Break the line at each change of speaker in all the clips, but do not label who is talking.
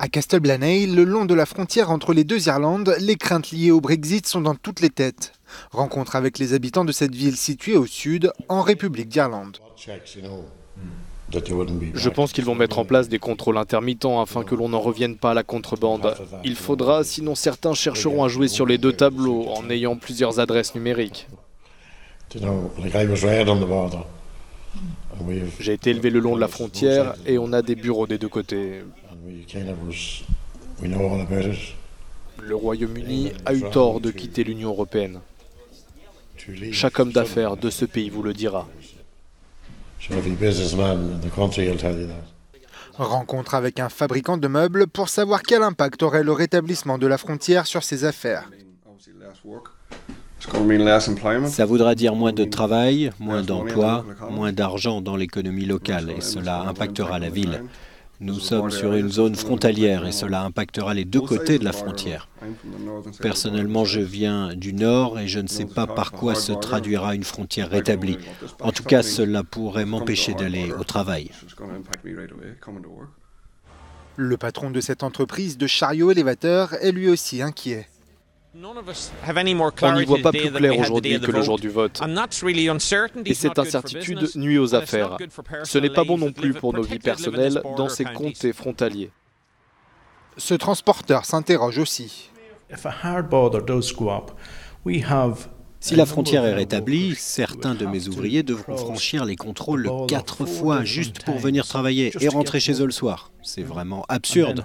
À Castleblayney, le long de la frontière entre les deux Irlandes, les craintes liées au Brexit sont dans toutes les têtes. Rencontre avec les habitants de cette ville située au sud, en République d'Irlande.
Je pense qu'ils vont mettre en place des contrôles intermittents afin que l'on n'en revienne pas à la contrebande. Il faudra, sinon certains chercheront à jouer sur les deux tableaux en ayant plusieurs adresses numériques. J'ai été élevé le long de la frontière et on a des bureaux des deux côtés. Le Royaume-Uni a eu tort de quitter l'Union européenne. Chaque homme d'affaires de ce pays vous le dira.
Rencontre avec un fabricant de meubles pour savoir quel impact aurait le rétablissement de la frontière sur ses affaires.
Ça voudra dire moins de travail, moins d'emplois, moins d'argent dans l'économie locale et cela impactera la ville. Nous sommes sur une zone frontalière et cela impactera les deux côtés de la frontière. Personnellement, je viens du nord et je ne sais pas par quoi se traduira une frontière rétablie. En tout cas, cela pourrait m'empêcher d'aller au travail.
Le patron de cette entreprise de chariots élévateurs est lui aussi inquiet.
On n'y voit pas plus clair aujourd'hui que le jour du vote. Et cette incertitude nuit aux affaires. Ce n'est pas bon non plus pour nos vies personnelles dans ces comtés frontaliers.
Ce transporteur s'interroge aussi.
Si la frontière est rétablie, certains de mes ouvriers devront franchir les contrôles 4 fois juste pour venir travailler et rentrer chez eux le soir. C'est vraiment absurde.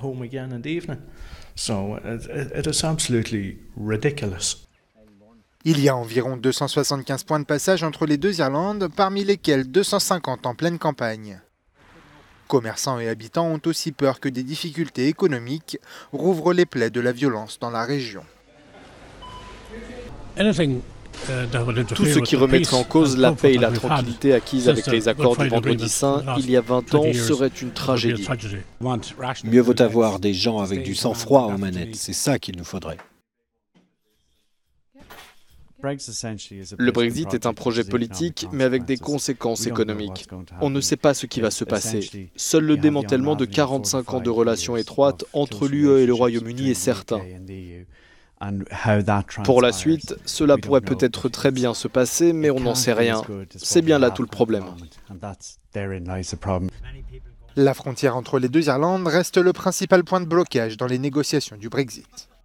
Il y a environ 275 points de passage entre les deux Irlandes, parmi lesquels 250 en pleine campagne. Commerçants et habitants ont aussi peur que des difficultés économiques rouvrent les plaies de la violence dans la région.
Tout ce qui remettrait en cause la paix et la tranquillité acquises avec les accords du Vendredi Saint il y a 20 ans serait une tragédie.
Mieux vaut avoir des gens avec du sang-froid aux manettes, c'est ça qu'il nous faudrait.
Le Brexit est un projet politique, mais avec des conséquences économiques. On ne sait pas ce qui va se passer. Seul le démantèlement de 45 ans de relations étroites entre l'UE et le Royaume-Uni est certain. Pour la suite, cela pourrait peut-être très bien se passer, mais on n'en sait rien. C'est bien là tout le problème.
La frontière entre les deux Irlandes reste le principal point de blocage dans les négociations du Brexit.